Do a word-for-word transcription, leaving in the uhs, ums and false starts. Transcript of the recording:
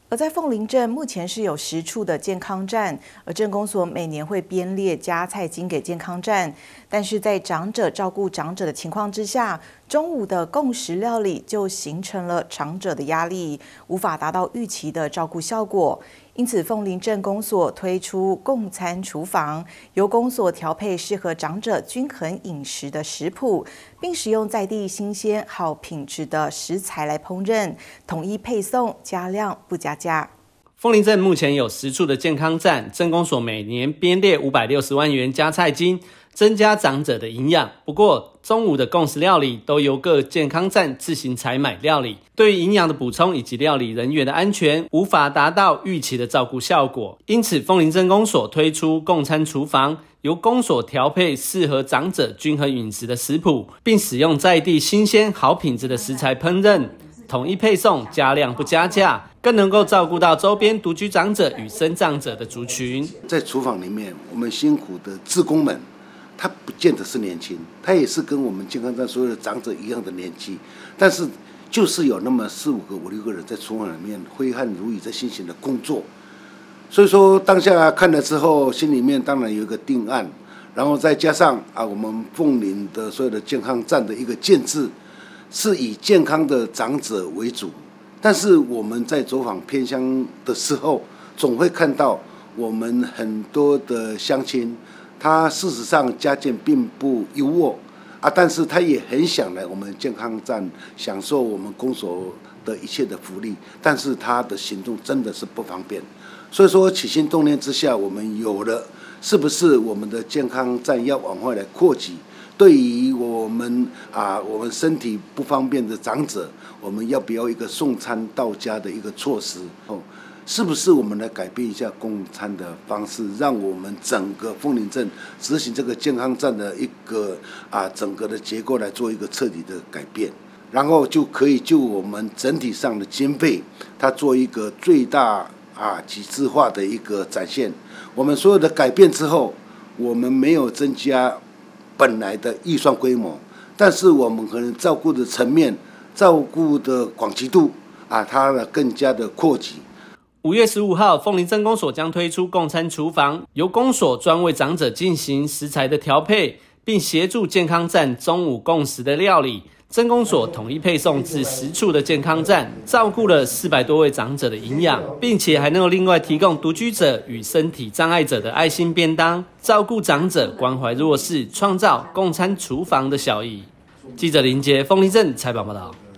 而在凤林镇，目前是有十处的健康站，而镇公所每年会编列加菜金给健康站，但是在长者照顾长者的情况之下，中午的共食料理就形成了长者的压力，无法达到预期的照顾效果。因此，凤林镇公所推出共餐厨房，由公所调配适合长者均衡饮食的食谱，并使用在地新鲜好品质的食材来烹饪，统一配送，加量不加价。 凤林镇目前有十处的健康站，镇公所每年编列五百六十万元加菜金，增加长者的营养。不过，中午的共食料理都由各健康站自行采买料理，对于营养的补充以及料理人员的安全，无法达到预期的照顾效果。因此，凤林镇公所推出共餐厨房，由公所调配适合长者均衡饮食的食谱，并使用在地新鲜好品质的食材烹饪，统一配送，加量不加价，更能够照顾到周边独居长者与身障者的族群。 在厨房里面，我们辛苦的志工们，他不见得是年轻，他也是跟我们健康站所有的长者一样的年纪，但是就是有那么四五个、五六个人在厨房里面挥汗如雨，在辛勤的工作。所以说当下看了之后，心里面当然有一个定案，然后再加上啊，我们凤林的所有的健康站的一个建制，是以健康的长者为主。但是我们在走访偏乡的时候，总会看到我们很多的乡亲，他事实上家境并不优渥啊，但是他也很想来我们健康站享受我们公所的一切的福利，但是他的行动真的是不方便。所以说起心动念之下，我们有了是不是我们的健康站要往外来扩及，对于我们啊我们身体不方便的长者，我们要不要一个送餐到家的一个措施哦？是不是我们来改变一下供餐的方式，让我们整个凤林镇执行这个健康站的一个啊整个的结构来做一个彻底的改变，然后就可以就我们整体上的经费，它做一个最大啊极致化的一个展现。我们所有的改变之后，我们没有增加本来的预算规模，但是我们可能照顾的层面、照顾的广极度啊，它呢更加的扩及。 五月十五号，凤林镇公所将推出共餐厨房，由公所专为长者进行食材的调配，并协助健康站中午共食的料理。镇公所统一配送至十处的健康站，照顾了四百多位长者的营养，并且还能够另外提供独居者与身体障碍者的爱心便当，照顾长者，关怀弱势，创造共餐厨房的效益。记者林杰，凤林镇采访报道。